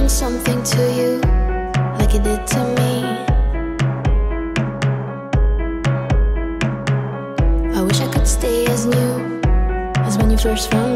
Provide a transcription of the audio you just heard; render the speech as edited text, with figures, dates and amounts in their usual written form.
something to you like it did to me. I wish I could stay as new as when you first found